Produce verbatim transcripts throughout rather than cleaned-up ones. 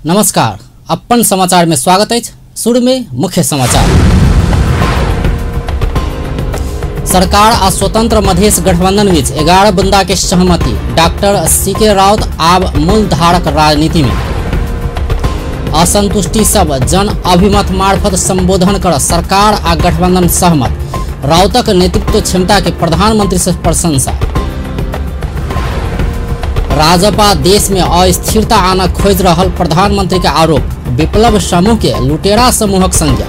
नमस्कार, अपन समाचार में स्वागत है। शुरू में मुख्य समाचार। सरकार आ स्वतंत्र मधेश गठबंधन बीच ग्यारह बुंदा के सहमति। डॉक्टर सी के राउत आब मूलधारक राजनीति में। असंतुष्टि सब जन अभिमत मार्फत संबोधन कर सरकार आ गठबंधन सहमत। राउतक नेतृत्व क्षमता के प्रधानमंत्री से प्रशंसा। राजपा देश में अस्थिरता आना खोज रहल प्रधानमंत्री के आरोप। विप्लव समूह के लुटेरा समूहक संज्ञा।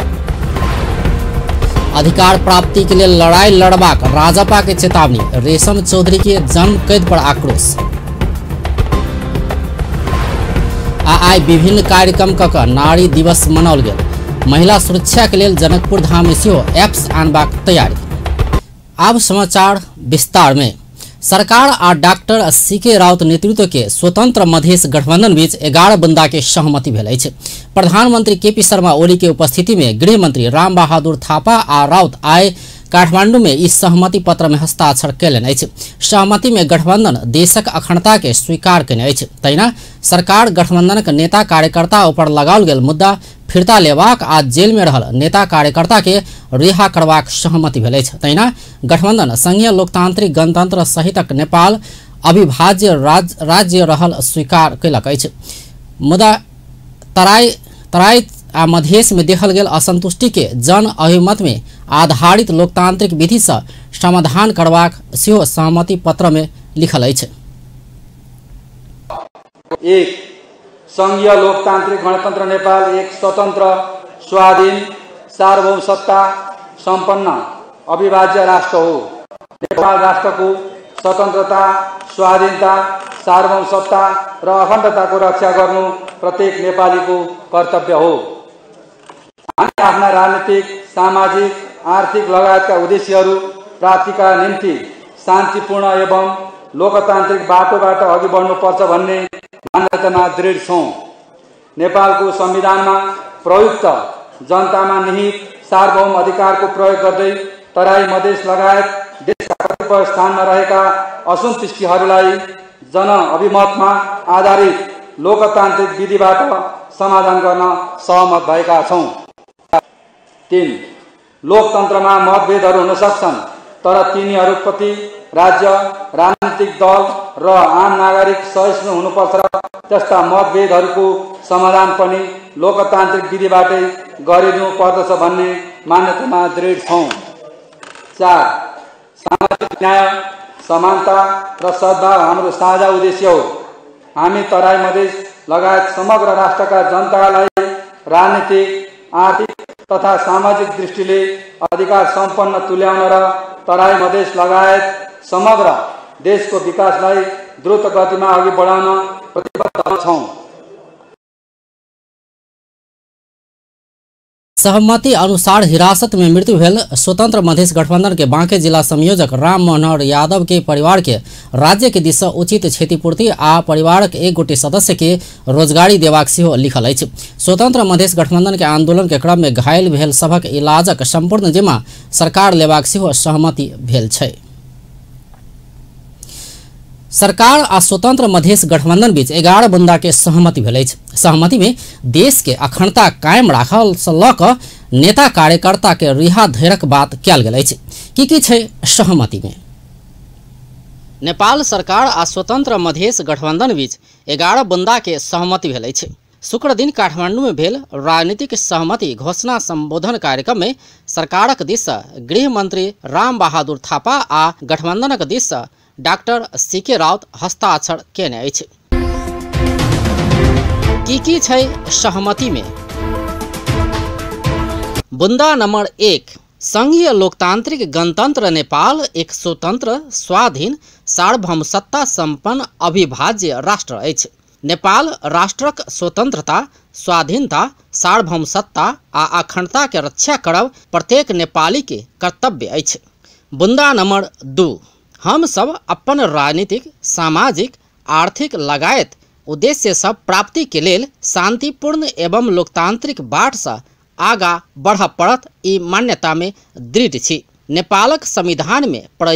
अधिकार प्राप्ति के लिए लड़ाई लड़बाक राजपा के चेतावनी। रेशम चौधरी के जन्म कैद पर आक्रोश। आ आई विभिन्न कार्यक्रम कक नारी दिवस मनाओल गेल। महिला सुरक्षा के लिए जनकपुर धाम में सेहो एप्स आनबाक तैयारी। अब समाचार विस्तार में। सरकार आ डॉक्टर सी के राउत नेतृत्व के स्वतंत्र मधेश गठबंधन बीच ग्यारह बुंदा के सहमति भेल अछि। प्रधानमंत्री के पी शर्मा ओली के उपस्थिति में गृह मंत्री राम बहादुर थापा आ राउत आए काठमांडू में इस सहमति पत्र में हस्ताक्षर कयलनि अछि। सहमति में गठबंधन देशक अखंडता के स्वीकार कयने अछि। तहिना सरकार गठबंधनक नेता कार्यकर्ता ऊपर लगाओल गेल मुद्दा फिरता लेबाक आ जेल में रहल नेता कार्यकर्ता के रिहा करबाक सहमति भेल अछि। तहिना गठबंधन संघीय लोकतांत्रिक गणतंत्र सहितक नेपाल अविभाज्य राज, राज्य रहल स्वीकार कयलक अछि। मुदा तराई तराई आ मधेश में देखल गेल असंतुष्टि के जन अभिमत में आधारित लोकतांत्रिक विधि से समाधान करबाक सेहो सहमति पत्र में लिखल अछि। एक संघीय लोकतांत्रिक गणतंत्र नेपाल एक स्वतंत्र स्वाधीन सार्वभौम सत्ता संपन्न अविभाज्य राष्ट्र हो। नेपाल राष्ट्र को स्वतंत्रता स्वाधीनता सार्वभौम सत्ता र अखण्डता को रक्षा गर्नु प्रत्येक नेपाली को कर्तव्य हो। हामी आफ्ना राजनीतिक सामाजिक आर्थिक लगायतका उद्देश्यहरू प्राप्तिका निम्ति शान्तिपूर्ण एवं लोकतान्त्रिक बाटोबाट अघि बढ्नुपर्छ भन्ने मान्यतामा दृढ छौं। नेपालको संविधानमा प्रयुक्त जनतामा निहित सार्वभौम अधिकारको प्रयोग गर्दै तराई मधेस लगायत देशका कतिपय स्थानमा रहेका असन्तुष्टिहरूलाई जन अभिमतमा आधारित लोकतान्त्रिक विधिबाट समाधान गर्न सहमत भएका छौं। तीन लोकतन्त्रमा मतभेदहरू हुन सक्छन्, तर तिनीहरूप्रति राज्य राजनीतिक दल र आम नागरिक सहिष्णु हुनुपर्छ र त्यस्ता मतभेदहरूको समाधान पनि लोकतान्त्रिक विधिबाटै गरिनु पर्दछ भन्ने मान्यतामा दृढ छौं। चार सामाजिक न्याय समानता र सद्भाव हाम्रो साझा उद्देश्य हो। हामी तराई मधेस लगायत समग्र राष्ट्रका जनतालाई राजनीतिक आर्थिक तथा सामाजिक दृष्टिले अधिकार सम्पन्न तुल्याउन र तराई मधेस लगायत समग्र देशको विकासलाई द्रुत गतिमा अघि बढाउन प्रतिबद्ध छौं। सहमति अनुसार हिरासत में मृत्यु भेल स्वतंत्र मधेश गठबंधन के बांके जिला संयोजक राम मनोहर यादव के परिवार के राज्य के दिशा उचित क्षतिपूर्ति आ परिवारक एक गोटे सदस्य के रोजगारी देबाक सेहो लिखल अछि। स्वतंत्र मधेश गठबंधन के आंदोलन के क्रम में घायल भेल सभक इलाजक संपूर्ण जिम्मा सरकार लेबाक सेहो सहमति भेल छै। सरकार आ स्वतंत्र मधेश गठबंधन बीच ग्यारह बुंदा के सहमति भेल अछि। सहमति में देश के अखंडता कायम राखल सँ लऽ कऽ नेता कार्यकर्ता के रिहा धरक बात कयल गेल अछि। की की छै सहमति में? नेपाल सरकार आ स्वतंत्र मधेश गठबंधन बीच ग्यारह बुंदा के सहमति भेल अछि। शुक्र दिन काठमांडू में भेल राजनीतिक सहमति घोषणा संबोधन कार्यक्रम में सरकारक दिस गृह मंत्री राम बहादुर थापा आ गठबंधनक दिस डॉक्टर सी के राउत हस्ताक्षर केने अछि। की की छै सहमति में? बुंदा नंबर एक संघीय लोकतांत्रिक गणतंत्र नेपाल एक स्वतंत्र स्वाधीन सार्वभौम सत्ता संपन्न अविभाज्य राष्ट्र अछि। नेपाल राष्ट्रक स्वतंत्रता स्वाधीनता सार्वभौम सत्ता आ अखंडता के रक्षा करब प्रत्येक नेपाली के कर्तव्य अछि। बुंदा नंबर दू हम सब अपन राजनीतिक सामाजिक आर्थिक लगायत उद्देश्य सब प्राप्ति के लेल शांतिपूर्ण एवं लोकतांत्रिक बाट से आगा बढ़ पड़त ई मान्यता में दृढ़ छी। नेपालक संविधान में प्रयुक्त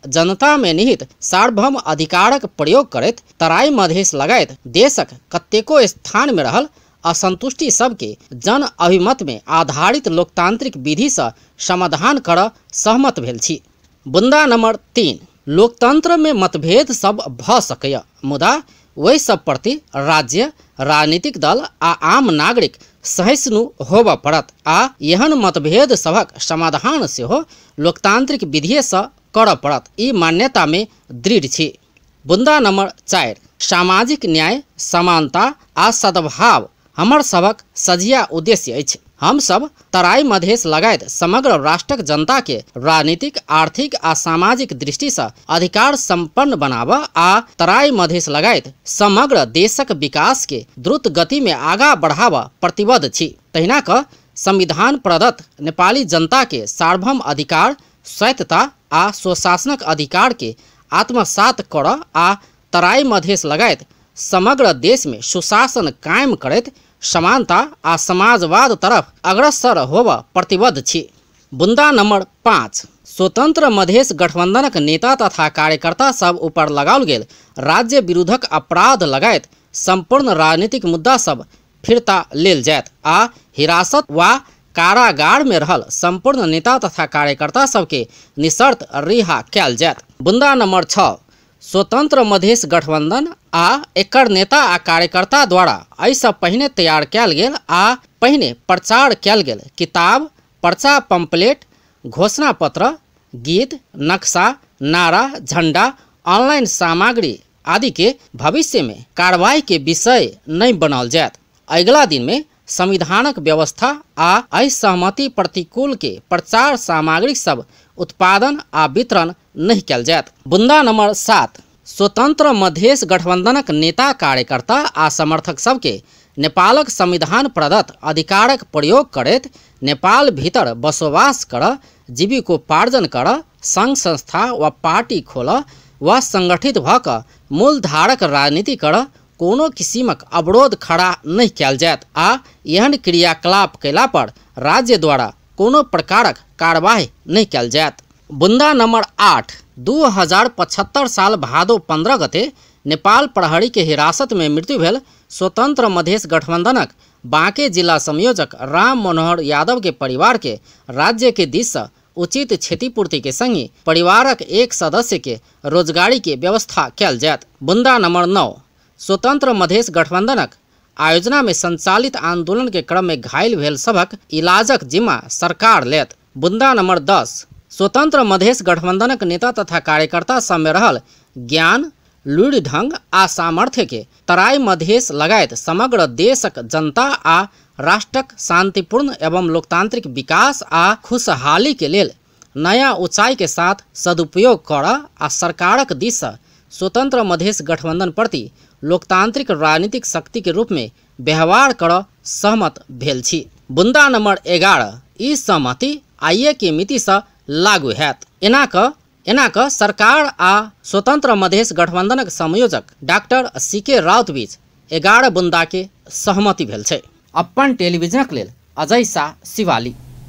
जनता में निहित सार्वभौम अधिकारक प्रयोग करैत तराई मधेश लगायत देशक कतेको स्थान में रहल असंतुष्टि सबके जन अभिमत में आधारित लोकतांत्रिक विधि से समाधान कर सहमत भेल छी। बुंदा नंबर तीन, लोकतंत्र में मतभेद सब भ सकय, मुदा वही सब प्रति राज्य, राजनीतिक दल आ आम नागरिक सहिष्णु होबऽ पड़त आ एहन मतभेद सबक समाधान सेहो लोकतांत्रिक विधि से करऽ पड़त, ई मान्यता में दृढ़ छी। बुंदा नंबर चार, सामाजिक न्याय, समानता आ सद्भाव हमर सबक सजिया उद्देश्य अछि। हम सब तराई मधेश लगायत समग्र राष्ट्रक जनता के राजनीतिक, आर्थिक आ सामाजिक दृष्टि से अधिकार संपन्न बनाबऽ आ तराई मधेश लगायत समग्र देशक विकास के द्रुत गति में आगा बढ़ाबऽ प्रतिबद्ध छी। तहिना क संविधान प्रदत्त नेपाली जनता के सार्वभौम अधिकार, स्वायत्तता आ स्वशासनक अधिकार के आत्मसात करऽ आ तराई मधेश लगायत समग्र देश में सुशासन कायम करैत समानता आ समाजवाद तरफ अग्रसर होबऽ प्रतिबद्ध छी। बुंदा नंबर पाँच, स्वतंत्र मधेश गठबंधनक नेता तथा कार्यकर्ता सब ऊपर लगाओल गेल राज्य विरुद्धक अपराध लगायत संपूर्ण राजनीतिक मुद्दा सब फिरता लेल जायत आ हिरासत वा कारागार में रहल संपूर्ण नेता तथा कार्यकर्ता सबके निशर्त रिहा कयल जायत। बुंदा नंबर छः, स्वतंत्र मधेश गठबंधन आ एकर नेता आ कार्यकर्ता द्वारा एहिसँ पहिने तैयार कयल गेल आ पहिने प्रचार कयल गेल किताब, पर्चा, पंपलेट, घोषणा पत्र, गीत, नक्शा, नारा, झंडा, ऑनलाइन सामग्री आदि के भविष्य में कार्रवाई के विषय नहीं बनाल जायत। अगिला दिन में संविधानक व्यवस्था आ एहि सहमति प्रतिकूल के प्रचार सामग्री सब उत्पादन आ वितरण नहीं कयल जायत। बुंदा नंबर सात, स्वतंत्र मधेश गठबंधनक नेता, कार्यकर्ता आ समर्थक सबके नेपालक संविधान प्रदत्त अधिकारक प्रयोग करैत नेपाल भीतर बसोबास करऽ, जीविकोपार्जन करऽ, संघ संस्था व पार्टी खोलऽ व संगठित भऽ कऽ मूलधारक राजनीति करऽ कोनो किसिमक अवरोध खड़ा नहीं कयल जायत आ एहन क्रियाकलाप कयला पर राज्य द्वारा कोनो प्रकारक कार्यवाही नहीं कयल जायत। बुंदा नंबर आठ, दू हजार पचहत्तर साल भादो पंद्रह गते नेपाल प्रहरी के हिरासत में मृत्यु भेल स्वतंत्र मधेश गठबंधनक बांके जिला संयोजक राम मनोहर यादव के परिवार के राज्य के दिस से उचित क्षतिपूर्ति के संगी परिवारक एक सदस्य के रोजगारी के व्यवस्था कयल जायत। बुंदा नंबर नौ, स्वतंत्र मधेश गठबंधनक आयोजना में संचालित आंदोलन के क्रम में घायल भेल सबक इलाजक जिम्मा सरकार लेत। बुंदा नंबर दस, स्वतंत्र मधेश गठबंधनक नेता तथा कार्यकर्ता सब में रहल ज्ञान, लुरि ढंग आ सामर्थ्य के तराई मधेश लगायत समग्र देशक जनता आ राष्ट्रक शांतिपूर्ण एवं लोकतांत्रिक विकास आ खुशहाली के लेल नया ऊंचाई के साथ सदुपयोग करऽ आ सरकारक दिस से स्वतंत्र मधेश गठबंधन प्रति लोकतांत्रिक राजनीतिक शक्ति के रूप में व्यवहार करऽ सहमत भेल छी। बुंदा नंबर ग्यारह, ई सहमति आइए के मिति से लागू हैत। एना क एना क सरकार आ स्वतंत्र मधेश गठबंधनक संयोजक डॉक्टर सी के राउत बीच ग्यारह बुंदा के सहमति भेल छै। अपन टेलीविजनक लेल अजय शाह, शिवाली।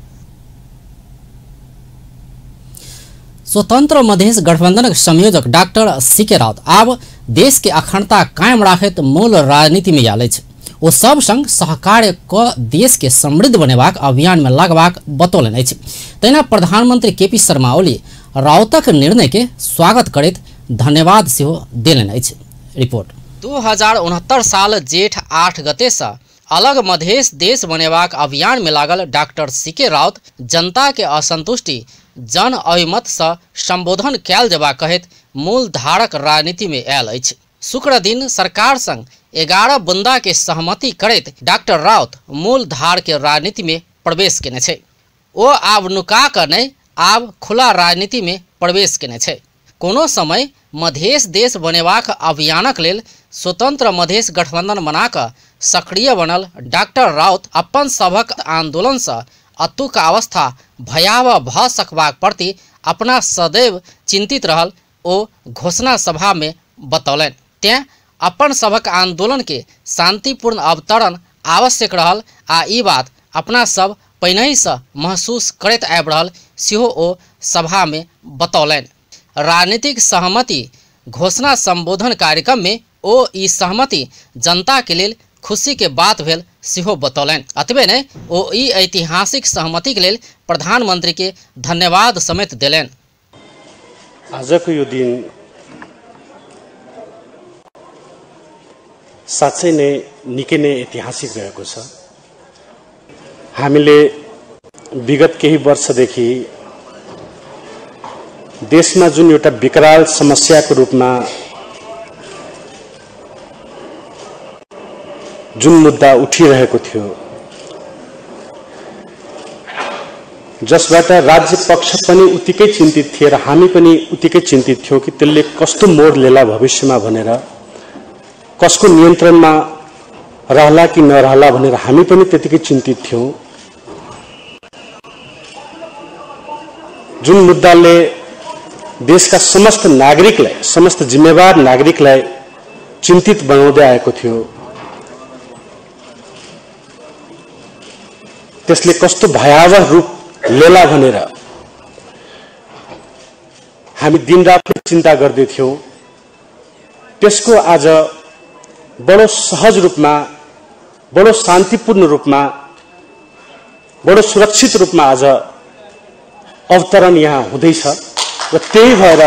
स्वतंत्र मधेश गठबंधनक संयोजक डॉक्टर सी के राउत आब देश के अखंडता कायम राखैत मूल राजनीति में आयल अछि। ओ सब संग सहकार्य क देश के समृद्ध बनेबाक अभियान में लगबाक बतौलनि अछि। तहिना प्रधानमंत्री के पी शर्मा ओली राउतक निर्णय के स्वागत करैत धन्यवाद सेहो देलनि अछि। रिपोर्ट। दू हजार उनहत्तर साल जेठ आठ गते से अलग मधेश देश बनेबाक अभियान में लागल डॉक्टर सी के राउत जनता के असंतुष्टि जन अभिमत से संबोधन कयल जेबा कहैत मूल धारक राजनीति में आयल अछि। शुक्र दिन सरकार संग ग्यारह बुंदा के सहमति करैत डॉक्टर राउत मूल धार के राजनीति में प्रवेश केने छै। ओ आब नुका कऽ नहि आब खुला राजनीति में प्रवेश केने छै। कोनो समय मधेश देश बनेबाक अभियानक लेल स्वतंत्र मधेश गठबंधन बना कऽ सक्रिय बनल डॉक्टर राउत अपन सभक आंदोलन से अतुक अवस्था भयावह भऽ सकबाक प्रति अपना सदैव चिंतित रहल ओ घोषणा सभा में बतौलनि। तें अपन सभक आंदोलन के शांतिपूर्ण अवतरण आवश्यक रहल आ ई बात अपना सब पहिनहि से महसूस करैत आबि रहल सेहो ओ सभा में बतौलनि। राजनीतिक सहमति घोषणा संबोधन कार्यक्रम में ओ ई सहमति जनता के लिए खुशी के बात भेल सिहो बतौलन। अतबे ने ओ ई ऐतिहासिक सहमति के लिए प्रधानमंत्री के धन्यवाद समेत दिलन। आजको यो दिन साँच्चै नै निकै नै ऐतिहासिक रहेको छ। हामीले विगत केही वर्षदेखि देशमा जुन एउटा विकराल समस्याको रूपमा जुन मुद्दा उठिरहेको थियो, जसबाट राज्य पक्ष पनि उत्तिकै चिन्तित थिए र हामी पनि उत्तिकै चिन्तित थियौं कि त्यसले कस्तो मोड लिएला भविष्यमा भनेर, कसको नियन्त्रणमा रहला कि नरहला भनेर हामी पनि त्यतिकै चिन्तित थियौं। जुन मुद्दाले देशका समस्त नागरिकलाई, समस्त जिम्मेवार नागरिकलाई चिन्तित बनाउँदै आएको थियो, त्यसले कस्तो भयावह रूप लेला भनेर हामी दिनरात चिन्ता गर्दै थियौं। त्यसको आज बडो सहज रूपमा, बडो शान्तिपूर्ण रूपमा, बडो सुरक्षित रूपमा आज अवतरण यहाँ हुँदैछ र त्यही भएर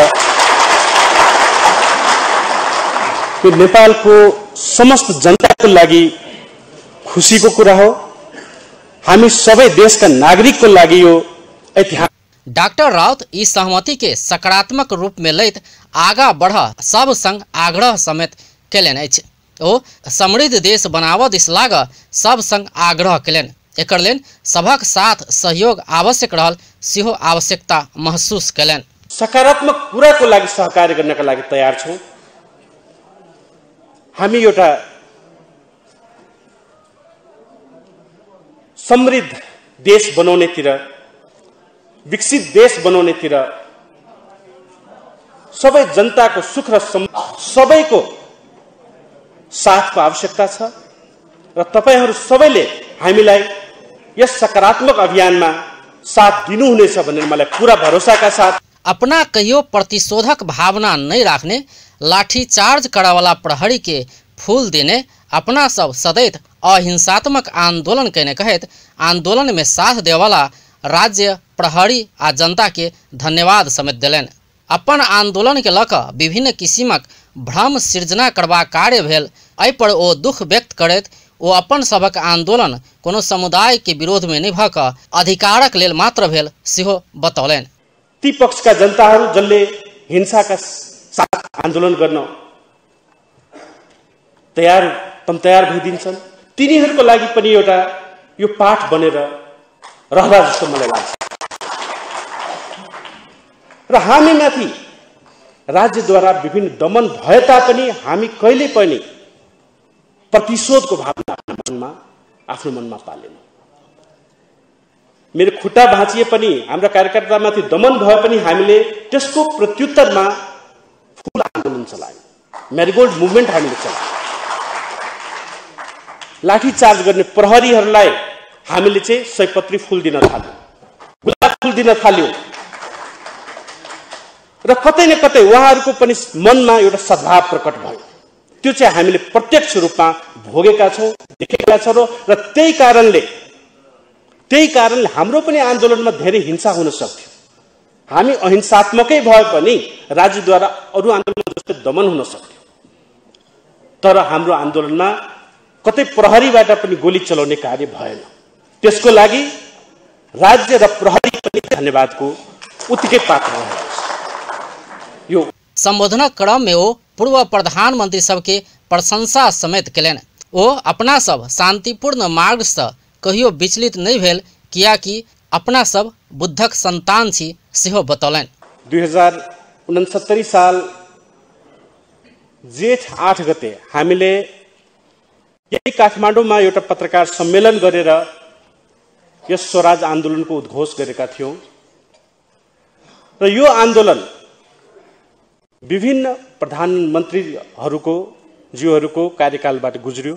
यो नेपालको समस्त जनताको लागि खुशीको कुरा हो। हामी सबै देशका नागरिकको लागि यो ऐतिहासिक। डॉक्टर राउत इस सहमति के सकारात्मक रूप में लैत आगा बढ़ सब संग आग्रह समेत कयलनि अछि। ओ समृद्ध देश बनाबऽ दिस लाग सब संग आग्रह कयलनि। एकर लेल सभक साथ सहयोग आवश्यक रहल सेहो आवश्यकता महसूस कयलनि। सकारात्मक कुराको लागि सहकार्य गर्नका लागि तयार छौं। हामी एउटा समृद्ध देश बनाउनेतिर, विकसित देश बनाउनेतिर सबै जनताको सुख र सबैको साथको आवश्यकता छ र तपाईहरू सबैले हामीलाई यस सकारात्मक अभियानमा साथ दिनुहुनेछ भनेर मलाई पूरा भरोसाका साथ। अपना कहियो प्रतिशोधक भावना नहीं रखने, लाठी चार्ज करा वाला प्रहरी के फूल देने, अपना सब सदैव अहिंसात्मक आंदोलन कहने कहत आंदोलन में साथ देवाला राज्य प्रहरी आ जनता के धन्यवाद समेत दिलन। अपन आंदोलन के लक विभिन्न किसिमक भ्रम सृजना करबा कार्य भेल। एहि पर ओ दुख व्यक्त करैत ओ अपन सबक आंदोलन कोनो समुदाय के विरोध में नहीं भक अधिकारक लेल मात्र भेल सेहो बतौलन। ती पक्षका जनताहरू जसले हिंसाका साथ आन्दोलन गर्न तयार तम तयार भइदिन्छन्, तिनीहरूको लागि पनि एउटा यो पाठ बनेर रहला जस्तो मलाई लाग्छ। र हामीमाथि राज्यद्वारा विभिन्न दमन भए तापनि हामी कहिले पनि प्रतिशोधको भावना मनमा आफ्नो मनमा पालेनौं। मेरो खुट्टा भाँचिए पनि, हाम्रा कार्यकर्तामाथि दमन भए पनि हामीले त्यसको प्रत्युत्तरमा फूल आन्दोलन चलायौं, मेरीगोल्ड मुभमेन्ट हामीले चलायौं। लाठी चार्ज गर्ने प्रहरीहरूलाई हामीले चाहिँ सयपत्री फूल दिन थाल्यौं, गुलाब फूल दिन थाल्यौं र कतै न कतै उहाँहरूको पनि मनमा एउटा सद्भाव प्रकट भयो। त्यो चाहिँ हामीले प्रत्यक्ष रूपमा भोगेका छौं, देखेका छौं र त्यही कारणले त्यही कारणले हाम्रो पनि आन्दोलनमा धेरै हिंसा हुन सक्थ्यो। हामी अहिंसात्मकै भए पनि राज्यद्वारा अरू आन्दोलन जस्तै दमन हुन सक्थ्यो। तर हाम्रो आन्दोलनमा कतै प्रहरीबाट पनि गोली चलाउने कार्य भएन। त्यसको लागि राज्य र प्रहरी पनि धन्यवादको उत्तिकै पात्र रहेको छ। यो संबोधन क्रम में वो पूर्व प्रधानमंत्री सबके प्रशंसा समेत कयलनि। ओ अपना सब शांतिपूर्ण मार्ग से कहियो विचलित नहीं भेल, कियाकि अपना सब बुद्धक संतान छी सेहो बतौलन। दुई हजार उनसत्तरी साल जेठ आठ गते हामीले यही काठमाडौँमा एउटा पत्रकार सम्मेलन गरेर यस स्वराज आन्दोलनको उद्घोष गरेका थियौं र यो आन्दोलन विभिन्न प्रधानमन्त्रीहरूको ज्यूहरूको कार्यकालबाट गुज्रियो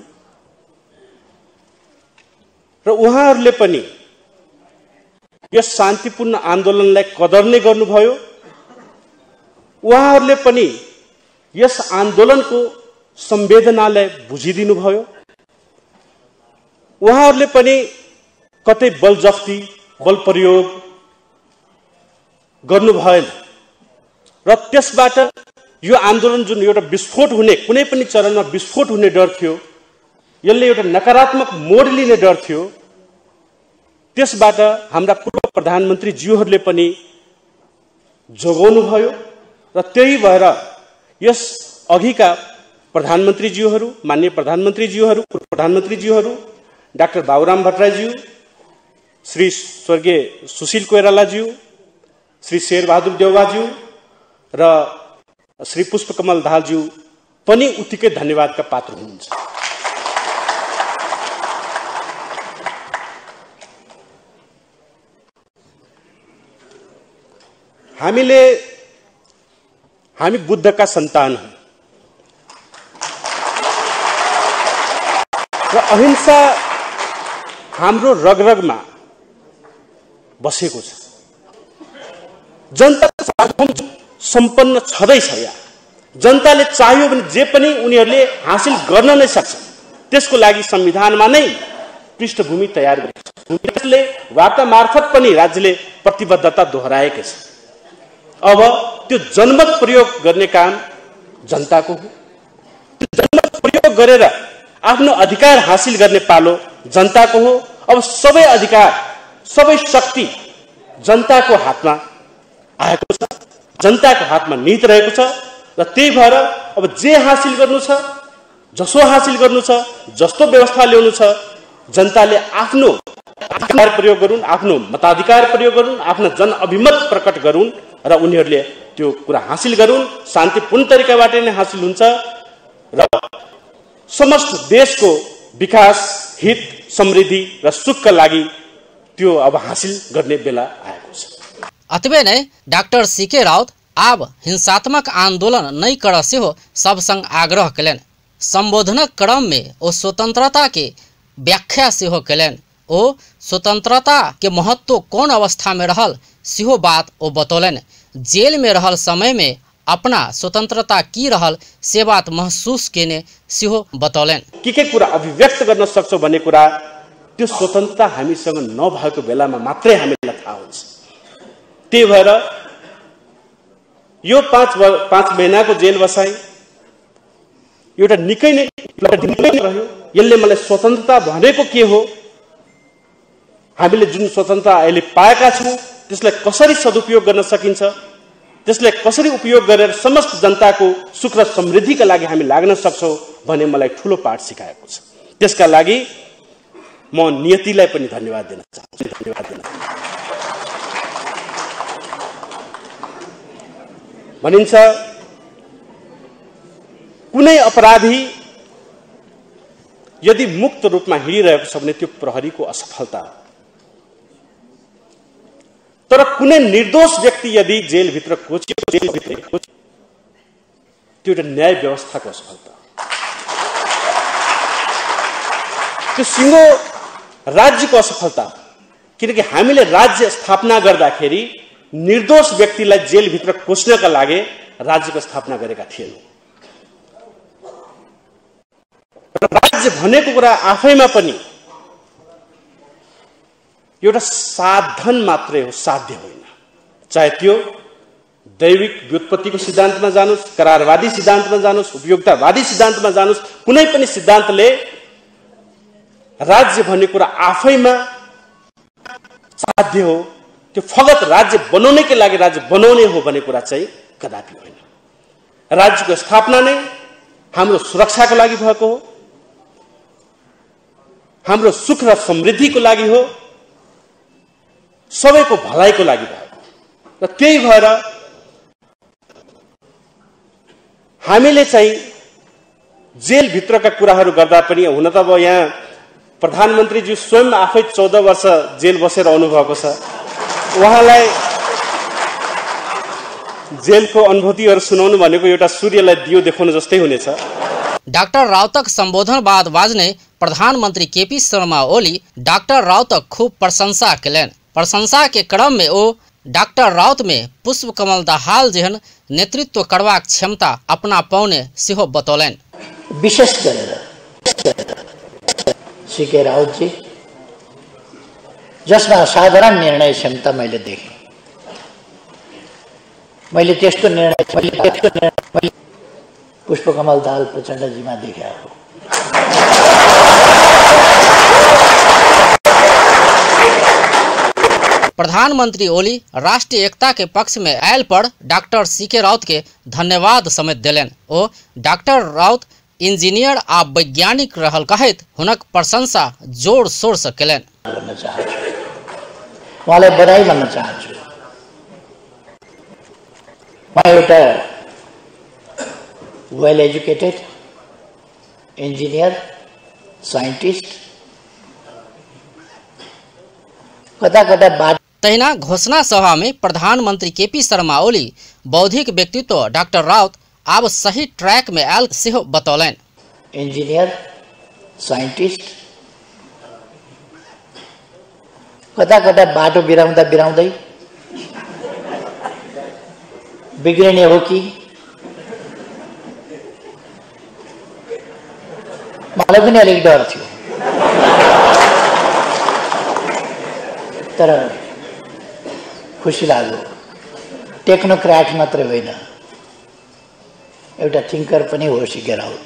र उहाँहरूले पनि यस शान्तिपूर्ण आन्दोलनलाई कदर नै गर्नुभयो उहाँहरूले पनि यस आन्दोलनको संवेदनालाई बुझिदिनु भयो। उहाँहरूले पनि कतै बल जफ्ती बल प्रयोग गर्नु भएन र त्यसबाट यो आन्दोलन जुन एउटा विस्फोट हुने कुनै पनि चरणमा विस्फोट हुने डर थियो, यसले एउटा नकारात्मक मोड लिने डर थियो, त्यसबाट हाम्रा पूर्व प्रधानमन्त्री ज्यूहरूले पनि जोगाउनु भयो र त्यही भएर यस अघिका प्रधानमन्त्री ज्यूहरू, माननीय प्रधानमन्त्री ज्यूहरू, पूर्व प्रधानमन्त्री ज्यूहरू, डाक्टर बाबुराम भट्टराईज्यू, श्री स्वर्गीय सुशील कोइरालाज्यू, श्री शेरबहादुर देउवाज्यू र श्री पुष्पकमल दाहालज्यू पनि उत्तिकै धन्यवादका पात्र हुनुहुन्छ। हामीले हामी बुद्धका सन्तान हौं र अहिंसा हाम्रो रगरगमा बसेको छ। जनता सम्पन्न छँदैछ। या जनताले चाहियो भने जे पनि उनीहरूले हासिल गर्न नै सक्छ। त्यसको लागि संविधानमा नै पृष्ठभूमि तयार गरेको छ। त्यसले वार्ता मार्फत पनि राज्यले प्रतिबद्धता दोहोऱ्याएको छ। अब त्यो जनमत प्रयोग गर्ने काम जनताको हो। त्यो जनमत प्रयोग गरेर आफ्नो अधिकार हासिल गर्ने पालो जनताको हो। अब सबै अधिकार सबै शक्ति जनताको हातमा आएको छ, जनताको हातमा निहित रहेको छ र त्यही भएर अब जे हासिल गर्नु छ, जसो हासिल गर्नु छ, जस्तो व्यवस्था ल्याउनु छ, जनताले आफ्नो अधिकार प्रयोग गरून्, आफ्नो मताधिकार प्रयोग गरून्, आफ्नो जन अभिमत प्रकट गरून् र उनीहरूले त्यो कुरा हासिल गरून्। शान्तिपूर्ण तरिकाबाट नै हासिल हुन्छ र समस्त देशको विकास, हित, समृद्धि र सुखका लागि त्यो अब हासिल गर्ने बेला आएको छ। अतबे नै डॉक्टर सी के राउत आब हिंसात्मक आंदोलन नहीं कर से हो सब संग आग्रह कलन। संबोधनक क्रम में ओ स्वतंत्रता के व्याख्या से हो कलन। ओ स्वतंत्रता के महत्व कौन अवस्था में रहल सिहो बात ओ बतौलन। जेल में रहल समय में अपना स्वतंत्रता की रहल से बात महसूस केने सिहो बतौलन। के के कुरा अभिव्यक्त गर्न सक्छौ भन्ने कुरा त्यो स्वतन्त्रता हामीसँग नभएको बेलामा मात्रै हामीलाई थाहा हुन्छ। त्यही भएर यो पाँच पाँच महीनाको जेल बसाई एउटा निकै नै रह्यो। यसले मलाई स्वतन्त्रता भनेको के हो, हामीले जुन स्वतन्त्रता अहिले पाएका छौं त्यसलाई कसरी सदुपयोग गर्न सकिन्छ, त्यसलाई कसरी उपयोग गरेर समस्त जनताको सुख र समृद्धिका लागि हामी लाग्न सक्छौं भन्ने मलाई ठूलो पाठ सिकाएको छ। त्यसका लागि म नियतिलाई पनि धन्यवाद दिन चाहन्छु। धन्यवाद दिन भनिन्छ कुनै अपराधी यदि मुक्त रूपमा हिँडिरहेको छ भने त्यो प्रहरीको असफलता हो, तर कुनै निर्दोष व्यक्ति यदि जेल भित्र कोचिएको जेल भित्र त्यो एउटा न्याय व्यवस्थाको असफलता हो। त्यो सिंगो राज्यको असफलता हो, किनकि हामीले राज्य स्थापना गर्दाखेरि निर्दोष व्यक्तिलाई जेल भित्र कोच्नका लागि राज्यको स्थापना गरेका थिएनौं। राज्य भनेको कुरा आफैमा पनि एउटा साधन मात्रै हो, साध्य होइन। चाहे त्यो दैविक व्युत्पत्तिको सिद्धान्तमा जानुस्, करारवादी सिद्धान्तमा जानुस्, उपयोगितावादी सिद्धान्तमा जानुस्, कुनै पनि सिद्धान्तले राज्य भन्ने कुरा आफैमा साध्य हो। त्यो फगत राज्य बनाउनकै लागि राज्य बनाउने हो भन्ने कुरा चाहिँ कदापि होइन। राज्यको स्थापना नै हाम्रो सुरक्षाको लागि भएको हो, हाम्रो सुख र समृद्धिको लागि हो, सबैको भलाइको लागि भएको। र त्यही भएर हामीले चाहिँ जेल भित्रका कुराहरू गर्दा पनि, हुन त अब यहाँ प्रधानमन्त्रीज्यू स्वयं आफै चौध वर्ष जेल बसेर आउनु भएको छ, उहाँलाई जेलको अनुभूतिहरू सुनाउनु भनेको एउटा सूर्यलाई दियो देखाउनु जस्तै हुनेछ। डॉक्टर राउतक संबोधन बाद बाजने प्रधानमंत्री केपी शर्मा ओली डॉक्टर राउतक खूब प्रशंसा कलन। प्रशंसा के क्रम में वो डॉक्टर राउत में पुष्प कमल दाहाल जहन नेतृत्व करवाक क्षमता अपना पाउने सिहो बतौलन। विशेष गरेर सीके राउत जी जसमा साधारण निर्णय क्षमता मैले देखेँ। मैले त्यस्तो निर्णय मैले त्यस्तो निर्णय पुष्पकमल दाहाल प्रचण्डजीमा देखेँ। प्रधानमंत्री ओली राष्ट्रीय एकता के पक्ष में आयल पर डॉक्टर सी के राउत के धन्यवाद समेत दिलन। ओ डॉक्टर राउत इंजीनियर आ वैज्ञानिक रहल कहत हुनक प्रशंसा जोर शोर से केलन। उहाँलाई बधाई भन्न चाहन्छु। म एउटा वेल एजुकेटेड इंजीनियर साइंटिस्ट कता कता बात। तहिना घोषणा सभा में प्रधानमंत्री के पी शर्मा ओली बौद्धिक व्यक्तित्व डॉक्टर राउत अब सही ट्रैक में आयल सेहो बतौलन। इंजीनियर साइंटिस्ट कता कता बाटो बिराउँदा बिराउँदै बिग्रिने हो कि मलाई पनि अलिक डर थियो। तर खुसी लाग्यो टेक्नोक्राट मात्रै होइन एउटा थिंकर पनि हो सी के राउत।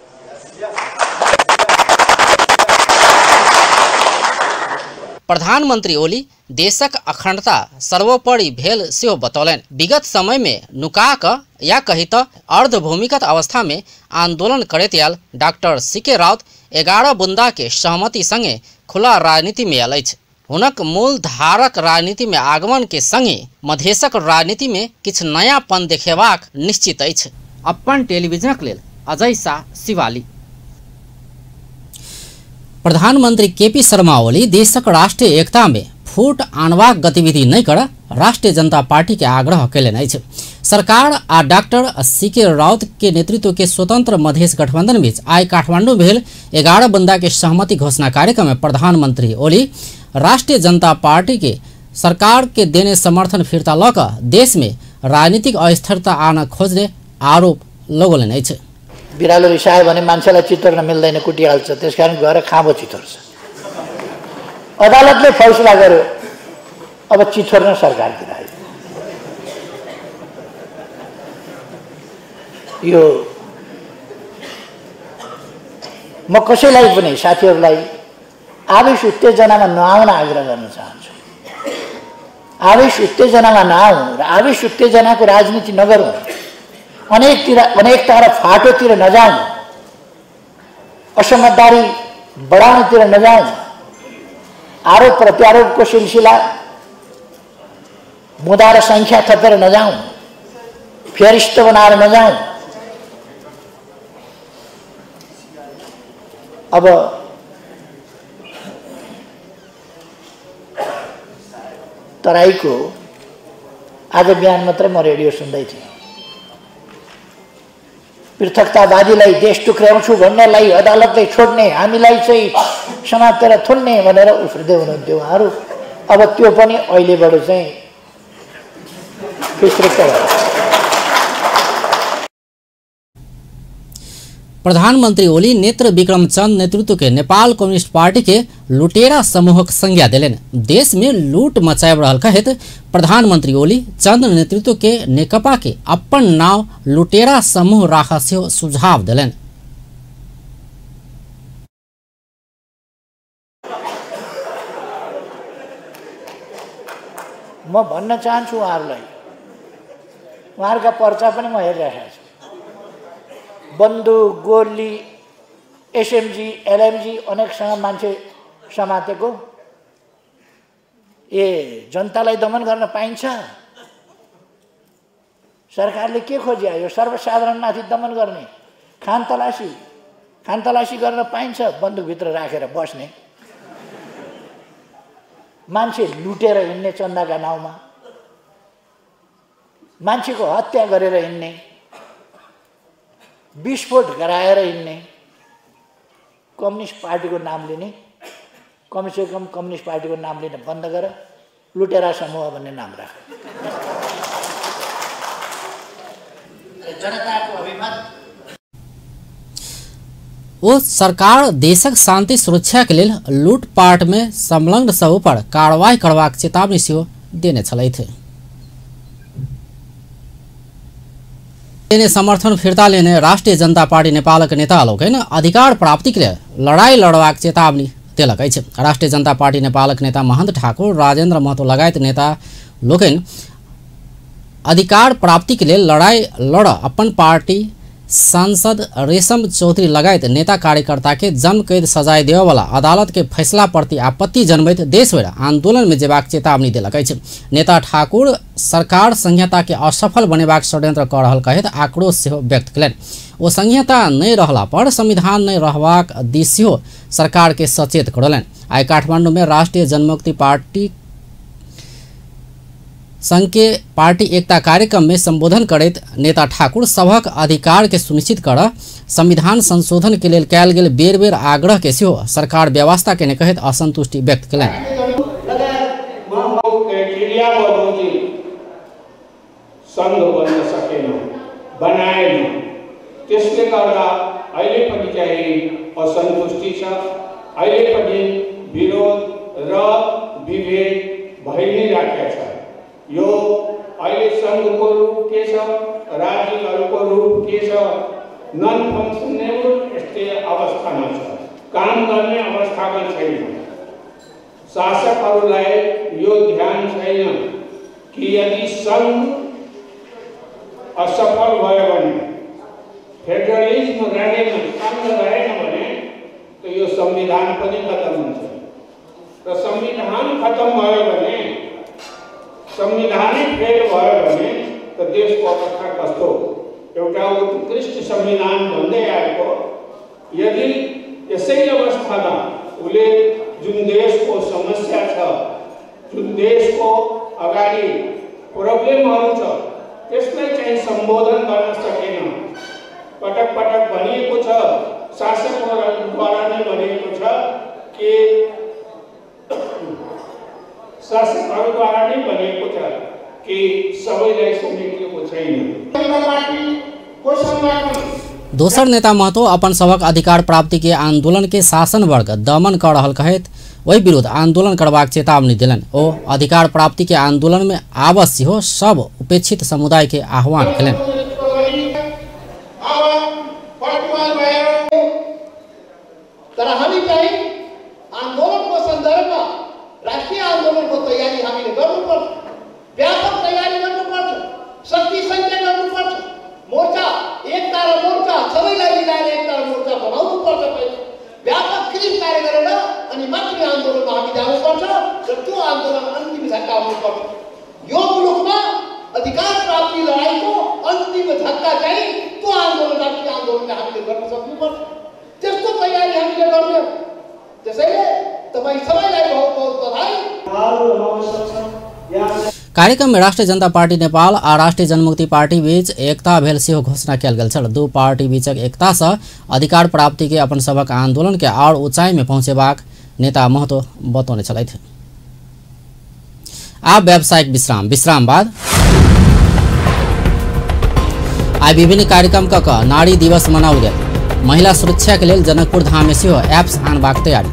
प्रधानमंत्री ओली देशक अखंडता सर्वोपरि भेल सेहो बतौलन। विगत समय में नुकाक या कही तो अर्धभूमिगत अवस्था में आंदोलन करते आयल डॉक्टर सी के राउत ग्यारह बुंदा के सहमति संगे खुला राजनीति में आयल। हुनक मूल धारक राजनीति में आगमन के संगे मधेशक राजनीति में किछ नयापन देखेबाक निश्चित अछि। अपन टेलीविजनक लेल अजय शाह शिवाली। प्रधानमंत्री के पी शर्मा ओली देशक राष्ट्रीय एकता में फूट आनबाक गतिविधि नहीं कर राष्ट्रीय जनता पार्टी के आग्रह कैलन अछि। सरकार आ डॉक्टर सी के राउत के नेतृत्व के स्वतंत्र मधेश गठबंधन बीच आई काठमांडू भेल ग्यारह बंदा के सहमति घोषणा कार्यक्रम में प्रधानमंत्री ओली राष्ट्रीय जनता पार्टी के सरकार के देने समर्थन फिर्ता लक देश में राजनीतिक अस्थिरता आन खोज्ने आरोप लगौलन अछि। बिरालो रिसायो भने मान्छेलाई चितर्न मिल्दैन, कुटिहाल्छ, त्यसकारण गएर खाँबो चितर्छ। अदालतले फैसला गर्यो अब चितर्न सरकारतिर आयो। यो म कसैलाई पनि साथीहरूलाई आवेश उत्तेजनामा नआउन आग्रह गर्न चाहन्छु। आवेश उत्तेजनामा नआउँ र आवेश उत्तेजनाको राजनीति नगरौँ। अनेकतिर अनेकता र फाटोतिर नजाउँ, असमझदारी बढाउनेतिर नजाउँ, आरोप प्रत्यारोपको सिलसिला मुद्दा र संख्या थपेर नजाउँ, फेरिस्त बनाएर नजाउँ। अब तराईको आज बिहान मात्रै म रेडियो सुन्दै थिएँ। पृथकतावादीलाई देश टुक्र्याउँछु भन्नेलाई अदालतले छोड्ने, हामीलाई चाहिँ समातेर थुन्ने भनेर उफ्रिँदै हुनुहुन्थ्यो उहाँहरू। अब त्यो पनि अहिलेबाट चाहिँ विस्तृत भयो। प्रधानमंत्री ओली नेत्र विक्रम चंद नेतृत्व के नेपाल कम्युनिस्ट पार्टी के लुटेरा समूहक संज्ञा दिलन। देश में लूट मचाब रहल कहत प्रधानमंत्री ओली चंद नेतृत्व के नेकपा के अपन नाव लुटेरा समूह राख सेहो सुझाव दिलन। म भन्न चाहन्छु उहाँहरूलाई, उहाँहरूका पर्चा पनि म हेरिरहेको छु। बन्दुक, गोली, एसएमजी, एलएमजी अनेकसँग मान्छे समातेको। ए जनतालाई दमन गर्न पाइन्छ? सरकारले के खोजिआयो? सर्वसाधारणमाथि दमन गर्ने, खान तलासी खान तलासी गर्न पाइन्छ? बन्दुकभित्र राखेर बस्ने, मान्छे लुटेर हिँड्ने चन्दाका नाउँमा, मान्छेको हत्या गरेर हिँड्ने, विस्फोट गराएर हिँड्ने। कम्युनिस्ट पार्टीको नाम लिने, कमसेकम कम्युनिस्ट पार्टीको नाम लिन बन्द गर। लुटेरा समूह भन्ने नाम राख। जनताको अभिमत ओ सरकार देशक शांति सुरक्षा के लेल लूटपाट में संलग्न सब पर कार्रवाई करबाक चेतावनी सेहो देने छलथि। समर्थन फिर्ता लेने राष्ट्रीय जनता पार्टी नेपालक नेता लोकनि अधिकार प्राप्ति के लिए लड़ाई लड़बाक चेतावनी देलक अछि। राष्ट्रीय जनता पार्टी नेपालक नेता महंत ठाकुर, राजेन्द्र महतो लगायत नेता लोकनि अधिकार प्राप्ति के लिए लड़ाई लड़ अपन पार्टी सांसद रेशम चौधरी लगायत नेता कार्यकर्ता के जन्म कैद सजाय देवे वाला अदालत के फैसला प्रति आपत्ति जनबैत देशभर आंदोलन में जेबाक चेतावनी देलक अछि। नेता ठाकुर सरकार संहिता के असफल बनेबाक षड्यंत्र कऽ रहल कहैत आक्रोश सेहो व्यक्त कयलनि। ओ संहिता नहीं रहला पर संविधान नहीं रहबाक दिस सेहो सरकार के सचेत करौलनि। आइ काठमांडू में राष्ट्रीय जनमुक्ति पार्टी संघ के पार्टी एकता कार्यक्रम में संबोधन करैत नेता ठाकुर सभक अधिकार के सुनिश्चित कर संविधान संशोधन के लेल कयल गेल बेर बेर आग्रह के सेहो सरकार व्यवस्था के ने कहैत असंतुष्टि व्यक्त कयलनि। संघ बन्न सकेन, बनाएन, त्यसले गर्दा अहिले पनि चाहिँ असन्तुष्टि छ। अहिले पनि विरोध र विभेद भइ नै राखेको छ। यो अहिले संघको रूप के छ, राज्यहरूको रूप के छ, नन फङ्सनेबल यस्तै अवस्थामा छ, काम गर्ने अवस्थामा छैन। शासकहरूलाई यो ध्यान छैन कि यदि संघ असफल भयो भने, फेडरलिज्म रहेन, संघ रहेन भने त यो संविधान पनि खत्म हुन्छ र संविधान खत्म भयो भने, संविधानै फेल भयो भने त देशको अवस्था कस्तो हो। एउटा उत्कृष्ट संविधान भन्दै आएको, यदि यसै अवस्थामा उसले जुन देशको समस्या छ, जुन देशको अगाडि प्रब्लमहरू छ, त्यसलाई चाहिँ सम्बोधन गर्न सकेन। पटक पटक भनिएको छ, शासकद्वारा नै भनिएको छ कि शासकहरूद्वारा नै भनिएको छ कि सबैलाई समेटिएको छैन। दोसर नेता महतो अपन सबक अधिकार प्राप्ति के आंदोलन के शासन वर्ग दमन कर रहल कहैत वही विरुद्ध आंदोलन करबाक चेतावनी दिलन। ओ अधिकार प्राप्ति के आंदोलन में आवश्य हो सब उपेक्षित समुदाय के आह्वान कयलनि। तर हामी चाहिँ आन्दोलनको सन्दर्भमा राष्ट्रिय आन्दोलनको तयारी हामीले गर्नुपर्छ, व्यापक तयारी गर्नुपर्छ, शक्ति सञ्चय गर्नुपर्छ, मोर्चा एकता र मोर्चा सबैलाई मिलाएर एकता र मोर्चा बनाउनुपर्छ। व्यापक क्रिया कार्य गरेर अनि मात्रै आन्दोलनमा हामी जानुपर्छ र त्यो आन्दोलन अन्तिम धक्का हुनुपर्छ। यो मुलुकमा अधिकार प्राप्ति लडाइँको अन्तिम धक्का चाहिँ त्यो आन्दोलन राष्ट्रिय आन्दोलनले हामीले गर्न सक्नुपर्छ। त्यस्तो तयारी हामीले गर्छौँ। त्यसैले तपाईँ सबैलाई बहुत बहुत बधाई। कार्यक्रम में राष्ट्रीय जनता पार्टी नेपाल आ राष्ट्रीय जनमुक्ति पार्टी बीच एकता भेल सेहो घोषणा कयल गेल छल। दू पार्टी बीचक एकता से अधिकार प्राप्ति के अपन सबक आंदोलन के और ऊंचाई में पहुंचेबाक नेता महतो बतौने छलथि। आब व्यावसायिक विश्राम विश्राम बाद आई विभिन्न कार्यक्रम क क नारी दिवस मनाओल गेल। महिला सुरक्षा के लिए जनकपुर धाम में सेहो एप्स आनबाक तैयारी।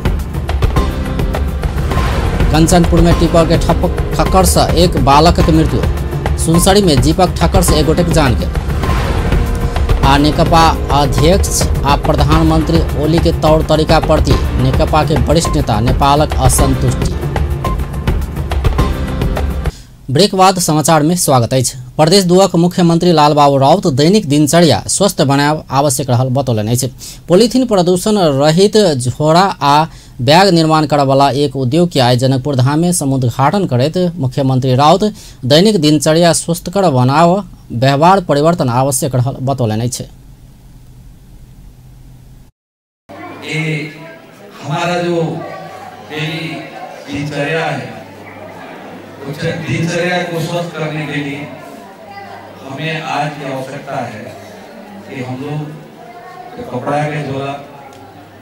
कंचनपुर में टिपर के ठक्कर से एक बालक के मृत्यु। सुनसरी में जीपक ठक्कर से एक गोटे के जान गेल। आ नेकपा अध्यक्ष आ प्रधानमंत्री ओली के तौर तरीका प्रति नेकपा के वरिष्ठ नेता नेपालक असंतुष्टि। ब्रेक बाद समाचार में स्वागत है। प्रदेश दुआक मुख्यमंत्री लालबाबू राउत दैनिक दिनचर्या स्वस्थ बनाब आवश्यक रहल बतौलनि अछि। पॉलिथीन प्रदूषण रहित झोरा आ बैग निर्माण करय वाला एक उद्योग के आइ जनकपुर धाम में समुद्घाटन करैत मुख्यमंत्री राउत दैनिक दिनचर्या स्वस्थकर बनाव व्यवहार परिवर्तन आवश्यक रहल बतौलनि अछि। ये हमारा जो डेली दिनचर्या है, उस दिनचर्या को स्वस्थ करने के लिए हमें आज की आवश्यकता है कि हम लोग जो कपड़ा के झोला,